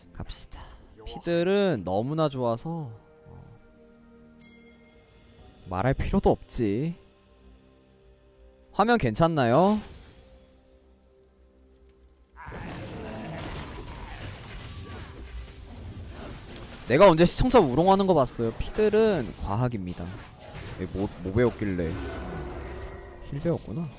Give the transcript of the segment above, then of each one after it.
갑시다. 피들은 너무나 좋아서 말할 필요도 없지. 화면 괜찮나요? 내가 언제 시청자 우롱하는 거 봤어요. 피들은 과학입니다. 뭐 배웠길래. 힐 배웠구나.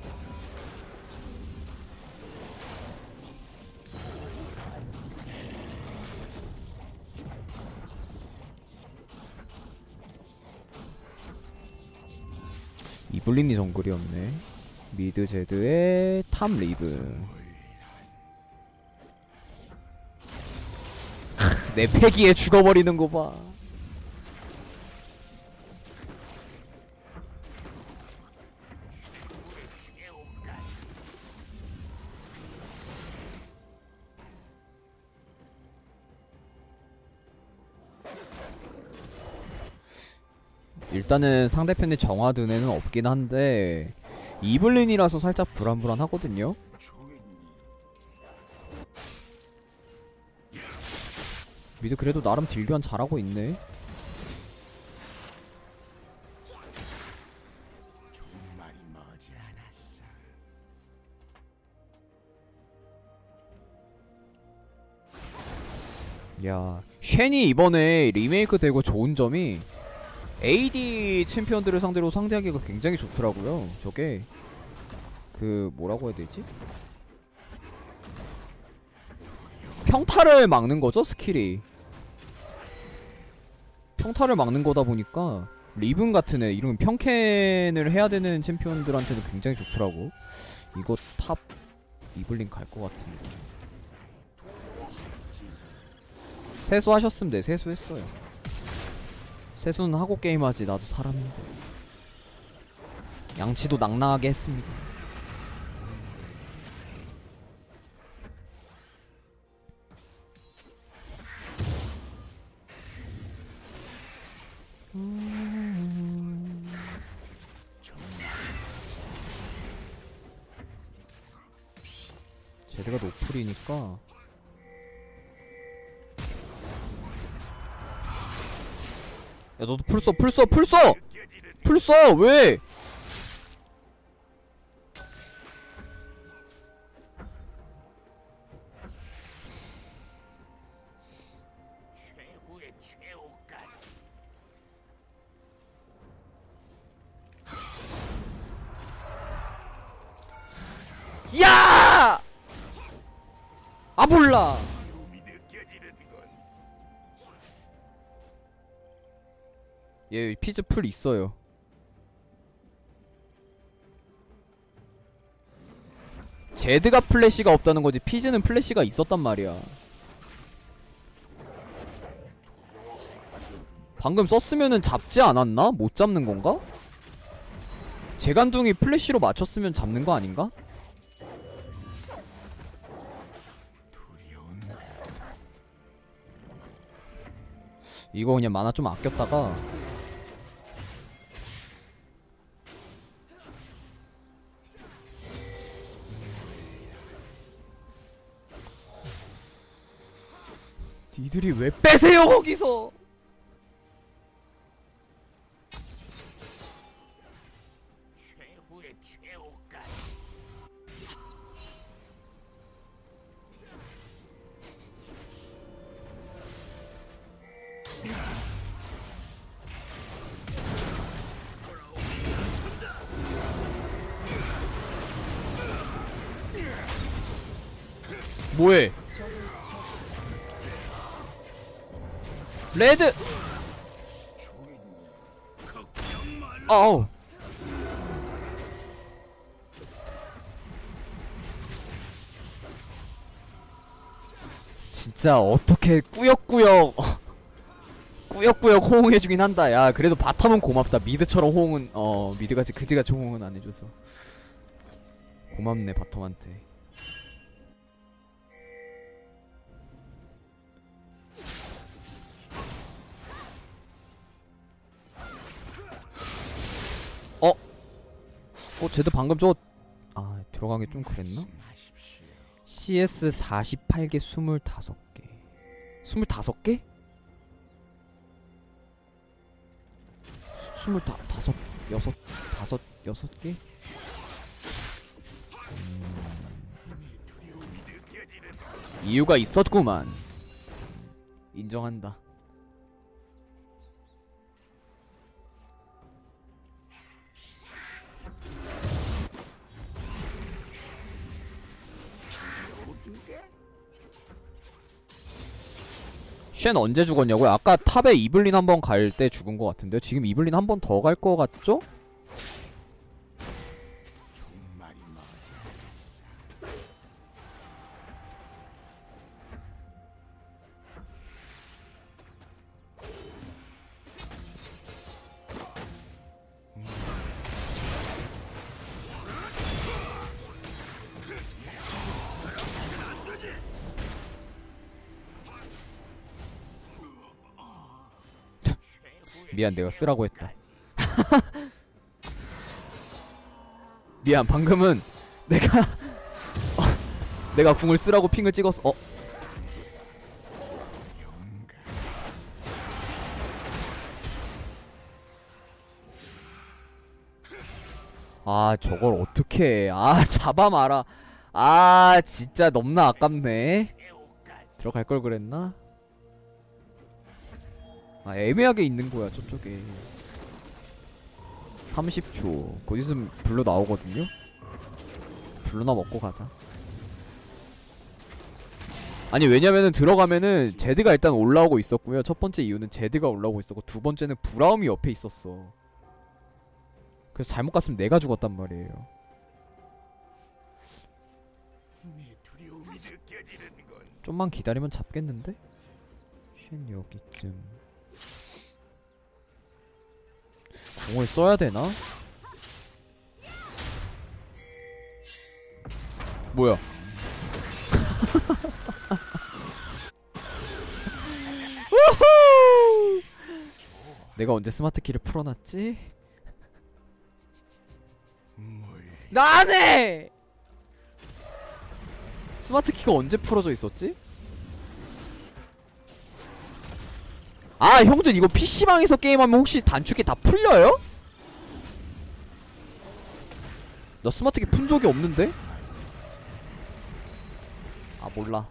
이블린이 정글이었네. 미드 제드의 탑 리브. 내 패기에 죽어버리는 거 봐. 일단은 상대편에 정화든 애는 없긴 한데 이블린이라서 살짝 불안불안하거든요. 미드 그래도 나름 딜교환 잘하고 있네. 야, 쉔이 이번에 리메이크 되고 좋은 점이 AD 챔피언들을 상대로 상대하기가 굉장히 좋더라고요. 저게 그 뭐라고 해야 되지? 평타를 막는 거죠, 스킬이. 평타를 막는 거다 보니까 리븐 같은 애, 이런 평캔을 해야 되는 챔피언들한테는 굉장히 좋더라고. 이거 탑 이블린 갈 것 같은데. 세수하셨으면 돼. 세수했어요. 세수는 하고 게임하지. 나도 사람인데. 양치도 낭낭하게 했습니다. 제드가 노플이니까 야, 너도 풀 써, 풀 써, 풀 써! 풀 써! 왜? 야! 아, 몰라! 얘 피즈 풀 있어요. 제드가 플래시가 없다는 거지 피즈는 플래시가 있었단 말이야. 방금 썼으면은 잡지 않았나? 못 잡는 건가? 재간둥이 플래시로 맞췄으면 잡는 거 아닌가? 이거 그냥 만화 좀 아꼈다가 니들이 왜 빼세요 거기서. 뭐해? 레드! 아우. 진짜 어떻게 꾸역꾸역 꾸역꾸역 호응해주긴 한다. 야, 그래도 바텀은 고맙다. 미드처럼 호응은 미드같이 그지같이 호응은 안해줘서 고맙네 바텀한테. 쟤도 방금 저거 들어가기 좀 그랬나? CS 48개 25개 25개? 다섯, 여섯 개? 이유가 있었구만. 인정한다. 쉔 언제 죽었냐고요? 아까 탑에 이블린 한번 갈 때 죽은 것 같은데요? 지금 이블린 한 번 더 갈 것 같죠? 미안, 내가 쓰라고 했다. 미안, 방금은 내가 궁을 쓰라고 핑을 찍었어. 아, 저걸 어떻게 해. 아, 잡아마라. 아, 진짜 너무나 아깝네. 들어갈 걸 그랬나? 아, 애매하게 있는 거야, 저쪽에. 30초. 곧 있으면 블루 나오거든요? 블루나 먹고 가자. 아니, 왜냐면은 들어가면은 제드가 일단 올라오고 있었고요. 첫 번째 이유는 제드가 올라오고 있었고, 두 번째는 브라움이 옆에 있었어. 그래서 잘못 갔으면 내가 죽었단 말이에요. 좀만 기다리면 잡겠는데? 쉔 여기쯤. 궁을 써야 되나? 뭐야? 내가 언제 스마트키를 풀어놨지? 나네! 스마트키가 언제 풀어져 있었지? 아, 형들 이거 PC방에서 게임하면 혹시 단축키 다 풀려요? 나 스마트키 푼 적이 없는데? 아, 몰라.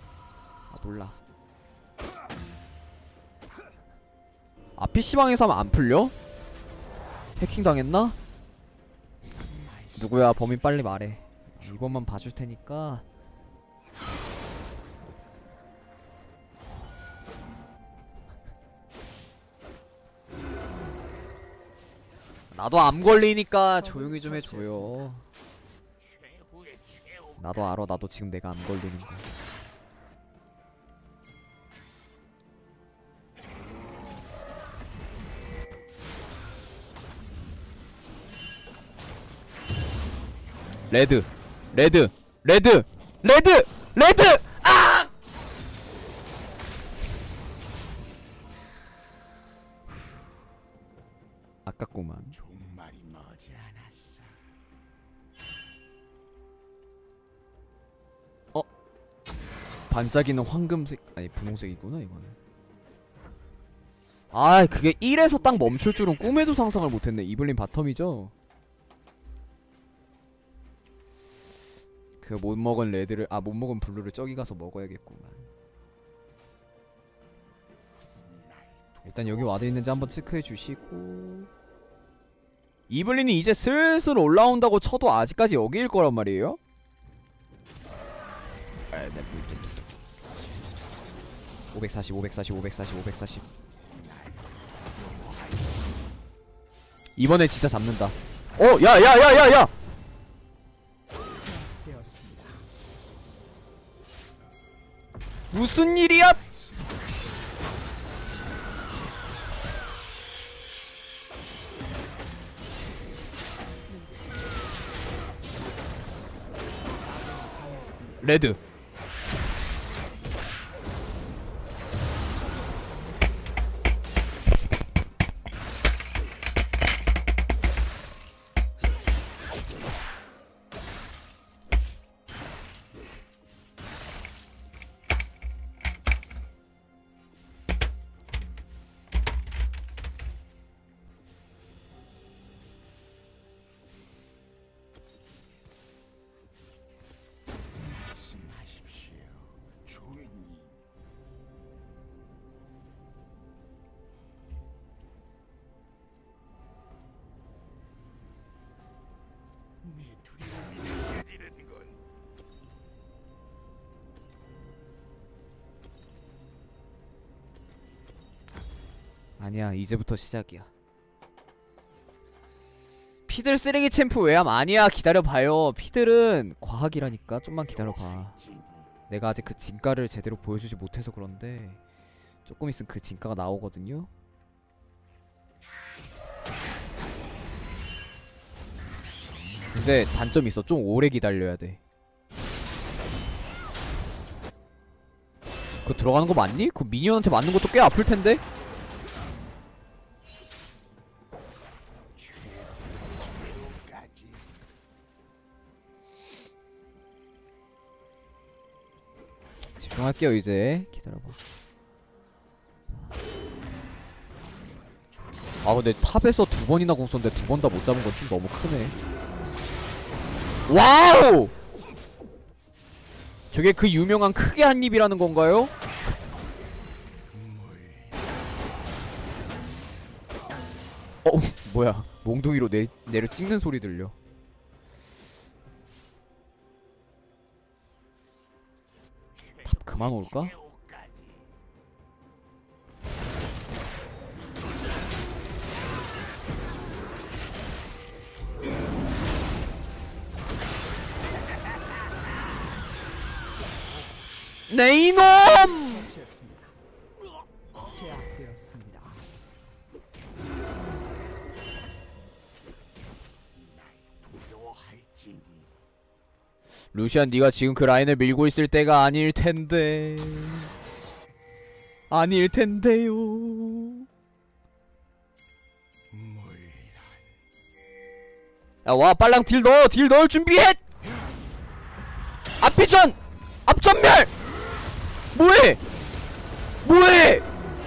아, PC방에서 하면 안 풀려? 해킹 당했나? 누구야? 범인 빨리 말해. 이번만 봐줄 테니까. 나도 암 걸리니까 조용히 좀 해줘요. 나도 알아. 나도 지금 내가 암 걸리는 거. 레드! 아! 아깝구만. 반짝이는 황금색, 아니 분홍색이구나 이거는. 아, 그게 1에서 딱 멈출 줄은 꿈에도 상상을 못했네. 이블린 바텀이죠? 그 못 먹은 레드를, 아, 못 먹은 블루를 저기 가서 먹어야겠구만. 일단 여기 와드 있는지 한번 체크해 주시고. 이블린이 이제 슬슬 올라온다고 쳐도 아직까지 여기일 거란 말이에요? 540. 이번에 진짜 잡는다. 야야야야야! 무슨 일이야? 레드. 아니야, 이제부터 시작이야. 피들 쓰레기 챔프 외함. 아니야, 기다려봐요. 피들은 과학이라니까. 좀만 기다려봐. 내가 아직 그 진가를 제대로 보여주지 못해서 그런데 조금 있으면 그 진가가 나오거든요. 근데 단점이 있어. 좀 오래 기다려야 돼. 그거 들어가는 거 맞니? 그 미니언한테 맞는 것도 꽤 아플 텐데? 집중할게요. 이제 기다려봐. 아 근데 탑에서 2번이나 궁 썼는데 2번 다 못 잡은 건 좀 너무 크네. 와우! 저게 그 유명한 크게 한 입이라는 건가요? 뭐야, 몽둥이로 내려 찍는 소리 들려. 탑 그만 올까? 네 이놈! 루시안, 네가 지금 그 라인을 밀고 있을 때가 아닐 텐데. 아닐 텐데요. 야, 와, 빨랑 딜 넣어! 딜 넣을 준비해! 앞비전! 앞전멸! 뭐해! 뭐해!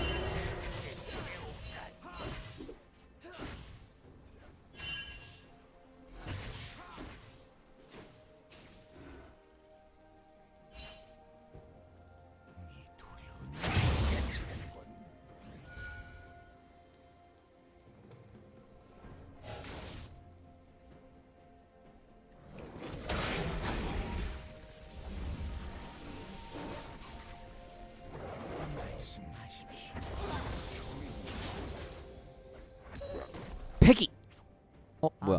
패기! 뭐야?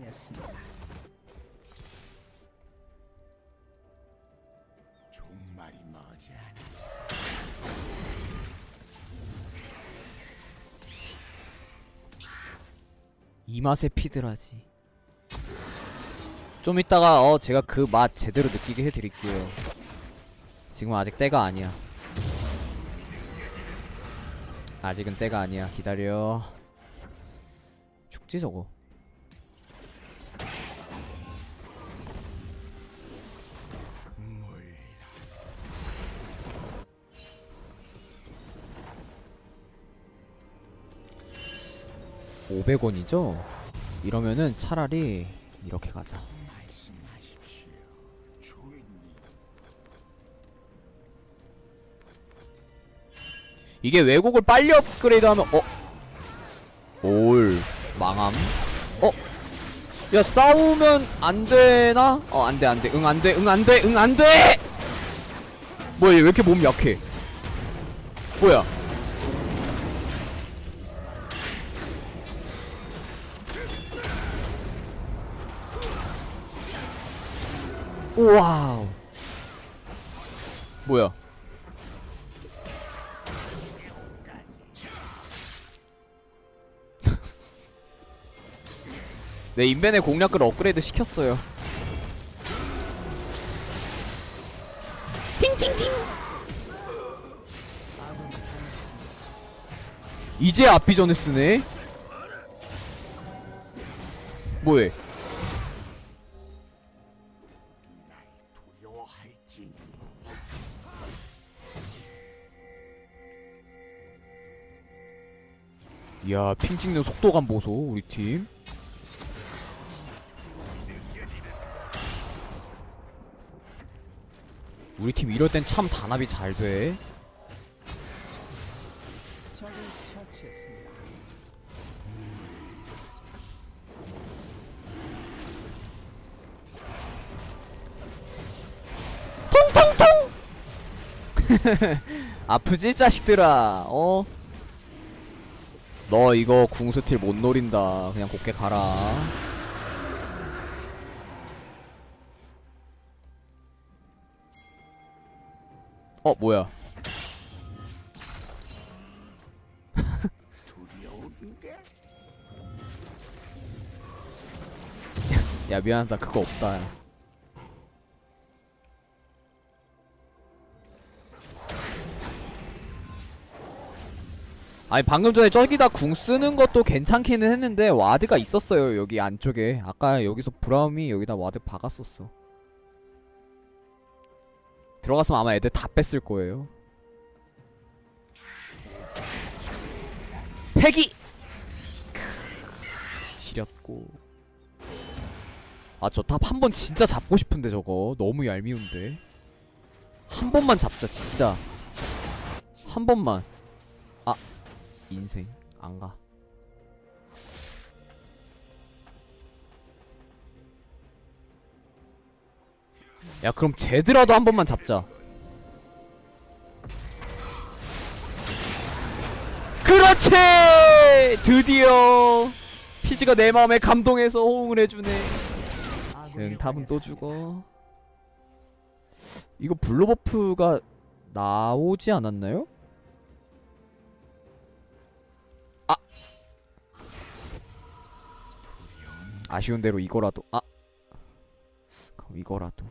종말이 머지않았어. 이 맛에 피드라지. 좀 이따가 제가 그 맛 제대로 느끼게 해드릴게요. 지금은 아직 때가 아니야. 아직은 때가 아니야. 기다려. 죽지 저거. 몰라. 500원이죠? 이러면은 차라리 이렇게 가자. 말씀하십시오, 주인님. 이게 왜곡을 빨리 업그레이드하면 올 망함. 야, 싸우면 안 되나? 안 돼, 안 돼. 응, 안 돼. 응, 안 돼. 응, 안 돼. 뭐야, 얘 왜 이렇게 몸 약해? 뭐야? 와우. 뭐야? 내 인벤의 공략을 업그레이드 시켰어요. 팅팅팅. 이제 앞비전을 쓰네. 뭐해? 날 두려워할지니. 이야, 핑 찍는 속도감 보소 우리 팀. 우리 팀 이럴 땐 참 단합이 잘 돼. 통통통! 아프지 자식들아. 너 이거 궁 스틸 못 노린다. 그냥 곱게 가라. 뭐야. 두려운데? 야 미안하다. 그거 없다. 아니 방금 전에 저기다 궁 쓰는 것도 괜찮기는 했는데 와드가 있었어요 여기 안쪽에. 아까 여기서 브라움이 여기다 와드 박았었어. 들어갔으면 아마 애들 다 뺐을 거예요. 패기! 지렸고. 아 저 탑 한 번 진짜 잡고 싶은데 저거 너무 얄미운데. 한 번만 잡자 진짜. 한 번만. 아 인생 안가. 야 그럼 제드라도 한 번만 잡자. 그렇지! 드디어 피지가 내 마음에 감동해서 호응을 해주네. 응 탑은 또 죽어. 이거 블루 버프가 나오지 않았나요? 아쉬운 대로 이거라도. 그럼 이거라도.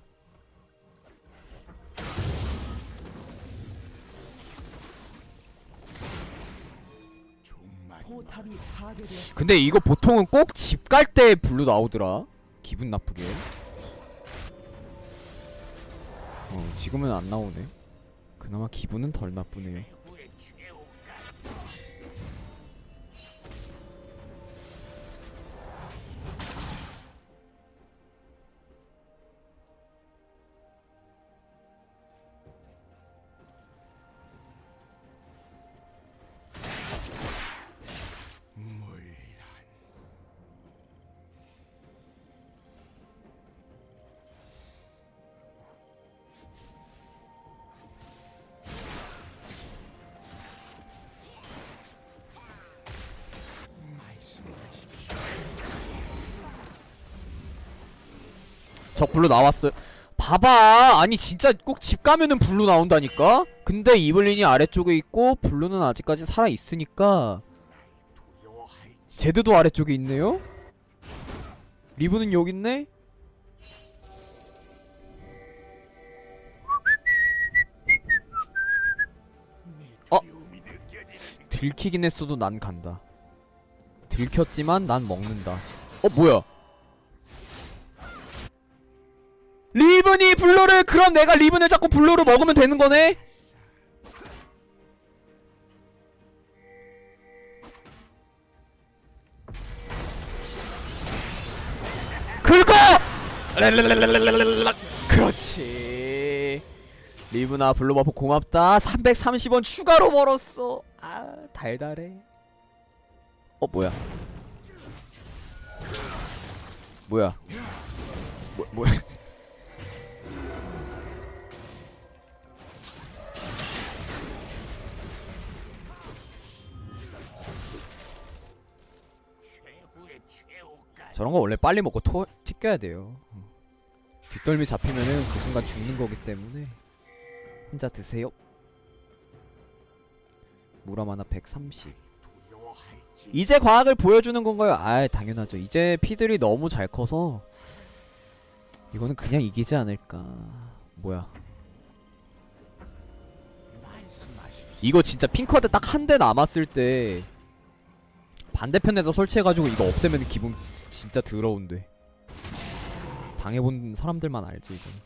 근데 이거 보통은 꼭 집 갈 때 블루 나오더라. 기분 나쁘게. 지금은 안 나오네. 그나마 기분은 덜 나쁘네요. 적 블루 나왔어요. 봐봐. 아니 진짜 꼭 집 가면은 블루 나온다니까? 근데 이블린이 아래쪽에 있고 블루는 아직까지 살아있으니까 제드도 아래쪽에 있네요? 리브는 여기 있네? 들키긴 했어도 난 간다. 들켰지만 난 먹는다. 뭐야. 리븐이 블루를. 그럼 내가 리븐을 잡고 블루를 먹으면 되는 거네? 긁어! 그렇지. 리븐아 블루 버프 고맙다. 330원 추가로 벌었어. 달달해. 뭐야. 뭐야. 뭐야. 저런거 원래 빨리 먹고 튀겨야 돼요. 뒷덜미 잡히면은 그 순간 죽는 거기 때문에 혼자 드세요. 무람 하나 130. 이제 과학을 보여주는 건가요? 당연하죠. 이제 피들이 너무 잘 커서 이거는 그냥 이기지 않을까. 뭐야. 이거 진짜 핑크와드 딱 한 대 남았을 때 반대편에서 설치해가지고 이거 없애면 기분 진짜 더러운데. 당해본 사람들만 알지 이거는.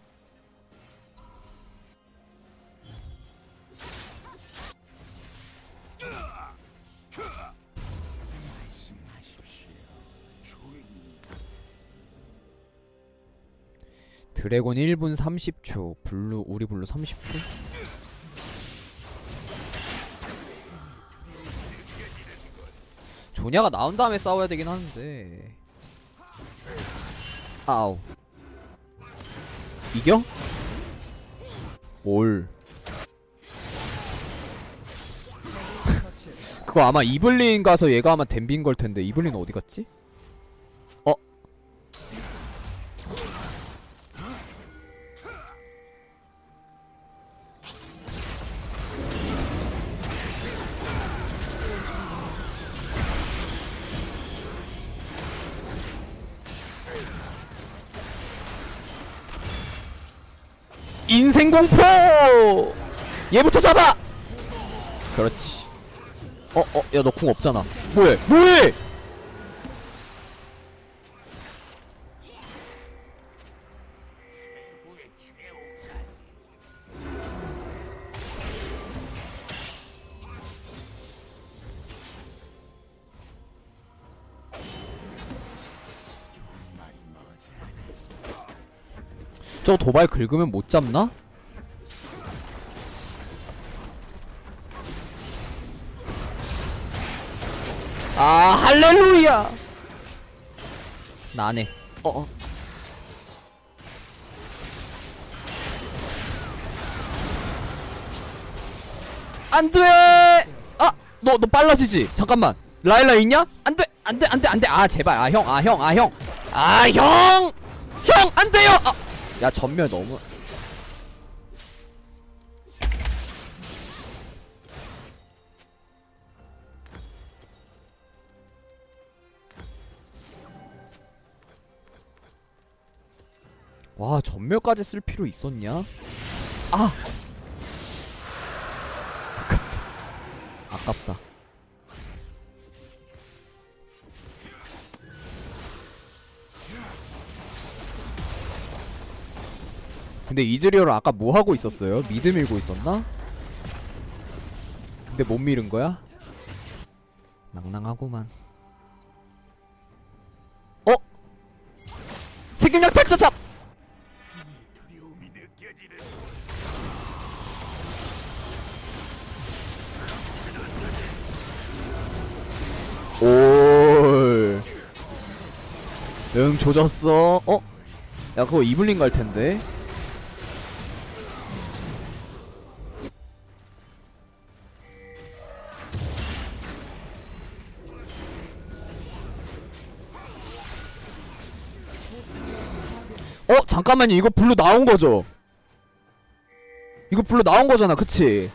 드래곤 1분 30초. 블루 우리 블루 30초? 조냐가 나온 다음에 싸워야 되긴 하는데. 아우. 이겨? 뭘. 그거 아마 이블린 가서 얘가 아마 댐빈 걸 텐데 이블린 어디 갔지? 어? 인생 공포! 얘부터 잡아! 그렇지. 야, 너 궁 없잖아. 뭐해? 뭐해? 저 도발 긁으면 못 잡나? 아, 할렐루야! 나네. 안 돼! 아! 너 빨라지지? 잠깐만. 라일라 있냐? 안 돼! 안 돼! 안 돼! 안 돼! 아, 제발. 아, 형! 아, 형! 아, 형! 아, 형! 형! 안 돼요! 아! 야, 전멸 너무. 와, 전멸까지 쓸 필요 있었냐? 아! 아깝다. 아깝다. 근데 이즈리얼은 아까 뭐 하고 있었어요? 미드 밀고 있었나? 근데 못 밀은 거야? 낭낭하구만. 어? 세균약 탈차잡! 올. 응, 조졌어. 어? 야, 그거 이블린 갈 텐데. 잠깐만요. 이거 블루 나온 거죠? 이거 블루 나온 거잖아, 그치?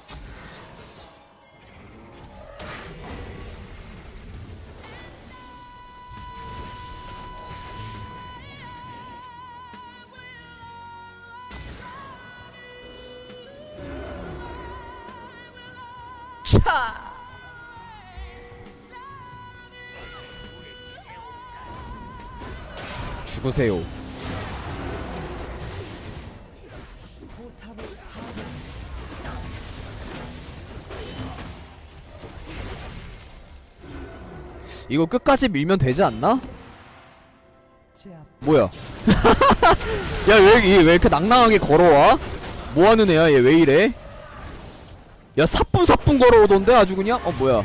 차! 죽으세요. 이거 끝까지 밀면 되지 않나? 뭐야? 야, 왜 이렇게 낭낭하게 걸어와? 뭐하는 애야? 얘 왜 이래? 야, 사뿐사뿐 걸어오던데 아주 그냥? 뭐야?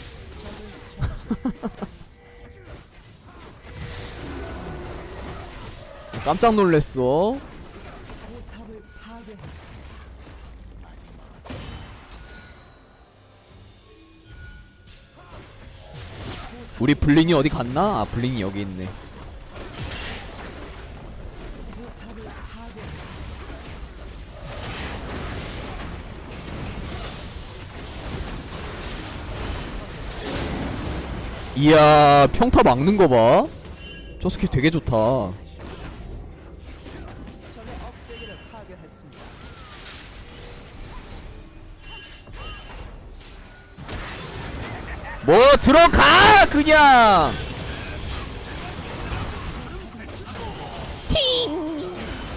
깜짝 놀랬어. 우리 블링이 어디 갔나? 아, 블링이 여기 있네. 이야, 평타 막는 거 봐. 저 스킬 되게 좋다. 뭐 들어가 그냥. 팅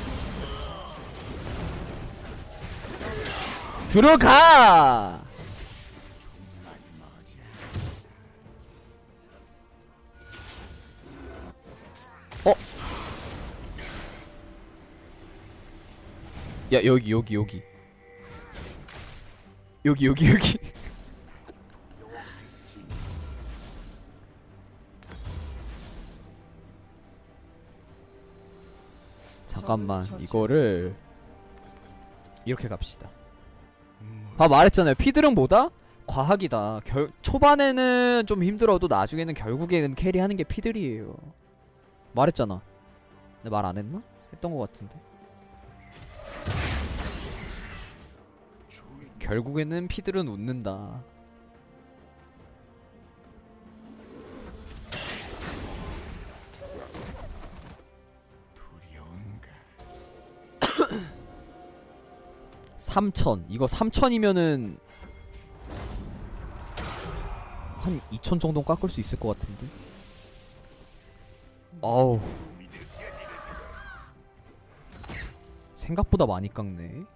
들어가. 야, 여기 잠깐만, 이거를 이렇게 갑시다. 봐, 말했잖아요. 피드릉보다 과학이다. 초반에는 좀 힘들어도 나중에는 결국에는 캐리하는 게 피들이에요. 말했잖아. 근데 말 안 했나? 했던 것 같은데. 결국에는 피들은 웃는다. 두려운가? 3000. 이거 3000이면은 한 2000 정도 깎을 수 있을 것 같은데. 어우. 생각보다 많이 깎네.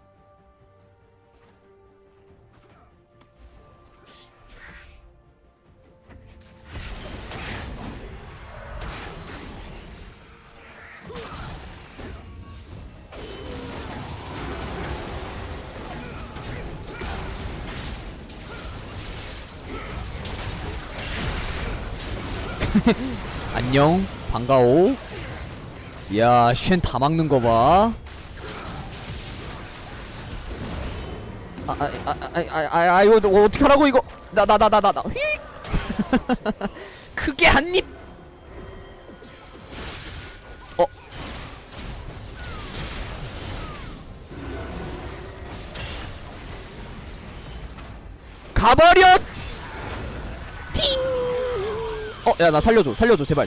안녕, 반가워. 야, 쉔 다 막는 거 봐. 이거 어떻게 하라고 이거? 나. 크게 한 입. 가버려. 팅. 야, 나 살려줘, 제발.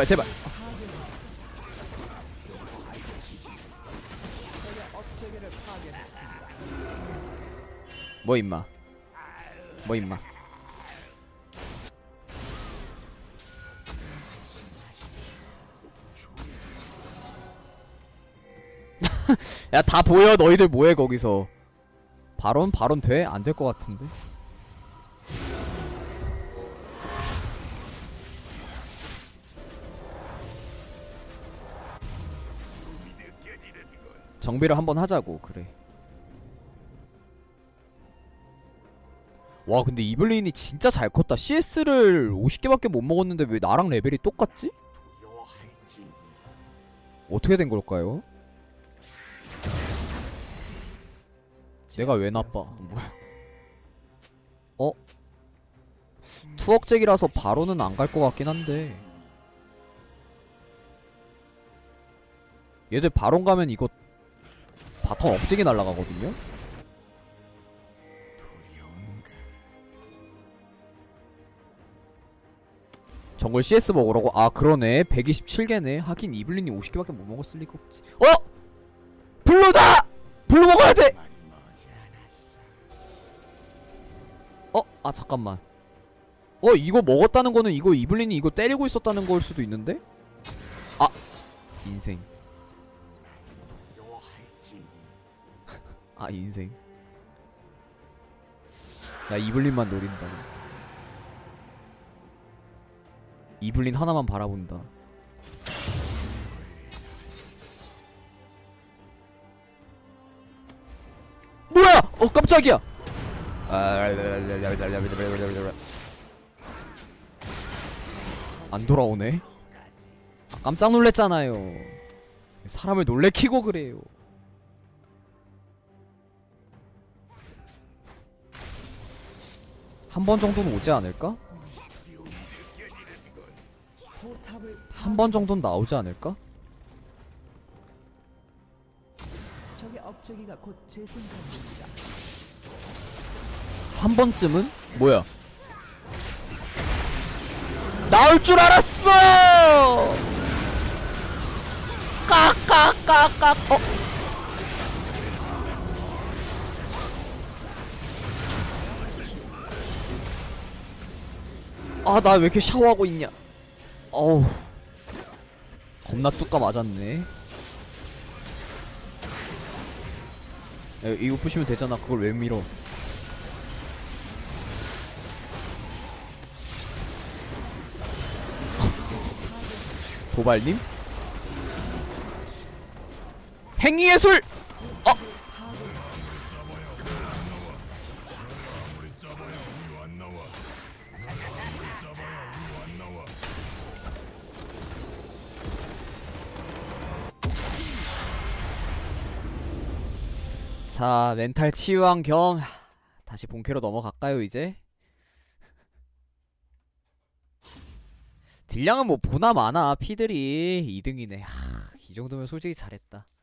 뭐 임마. 야, 다 보여. 너희들 뭐해 거기서. 발언 돼? 안 될 것 같은데. 정비를 한번 하자고. 그래. 와, 근데 이블린이 진짜 잘 컸다. CS를 50개밖에 못 먹었는데 왜 나랑 레벨이 똑같지? 어떻게 된 걸까요? 내가 왜 나빠? 뭐야? 투억잭이라서 바로는 안 갈 것 같긴 한데. 얘들 바론 가면 이거 바텀 억제기 날라가거든요? 정글 CS 먹으라고? 아, 그러네. 127개네. 하긴 이블린이 50개밖에 못 먹었을 리가 없지. 블루다! 블루 먹어야 돼! 아, 잠깐만. 이거 먹었다는 거는 이거 이블린이 이거 때리고 있었다는 걸 수도 있는데? 아! 인생. 아, 인생. 나 이블린만 노린다. 이블린 하나만 바라본다. 뭐야! 깜짝이야! 안 돌아오네? 깜짝 놀랬잖아요. 사람을 놀래키고 그래요. 한 번 정도는 오지 않을까? 한 번 정도는 나오지 않을까? 적의 업적이가 곧 재생산됩니다. 한 번쯤은? 뭐야? 나올 줄 알았어! 깍깍깍깍. 나 왜 이렇게 샤워하고 있냐? 어우, 겁나 뚜까 맞았네. 야, 이거 부시면 되잖아. 그걸 왜 밀어? 도발님? 행위예술! 자, 멘탈 치유한 겸 다시 본캐로 넘어갈까요, 이제? 딜량은 뭐 보나 마나 피들이 2등이네. 이 정도면 솔직히 잘했다.